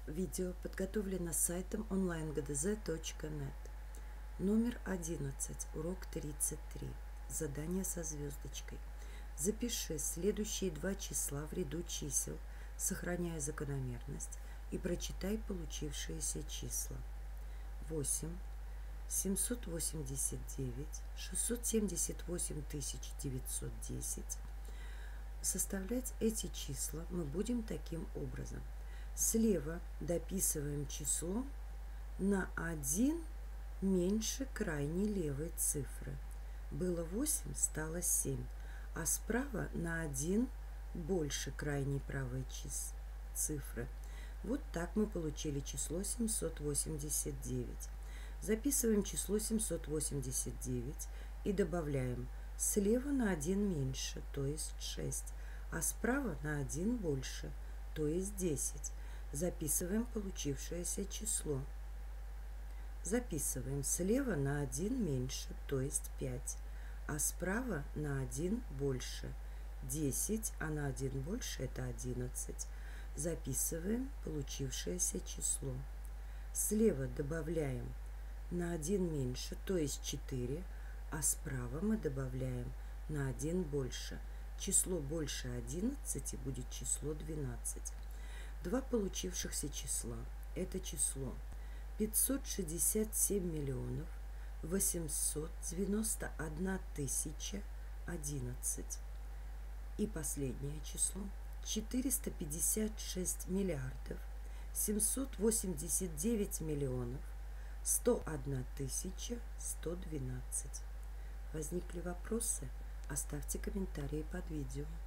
Видео подготовлено сайтом onlinegdz.net. Номер 11, урок 33. Задание со звездочкой. Запиши следующие два числа в ряду чисел, сохраняя закономерность, и прочитай получившиеся числа. 8, 789, 678 910. Составлять эти числа мы будем таким образом. Слева дописываем число на 1 меньше крайней левой цифры. Было 8, стало 7, а справа на 1 больше крайней правой цифры. Вот так мы получили число 789. Записываем число 789 и добавляем слева на 1 меньше, то есть 6, а справа на 1 больше, то есть 10. Записываем получившееся число. Записываем слева на 1 меньше, то есть 5, а справа на 1 больше, 10, а на 1 больше это 11. Записываем получившееся число. Слева добавляем на 1 меньше, то есть 4, а справа мы добавляем на 1 больше. Число больше 11 будет число 12. Два получившихся числа – это число 567 миллионов 891 тысяча 11. И последнее число 456 миллиардов 789 миллионов 101 тысяча 112. Возникли вопросы? Оставьте комментарии под видео.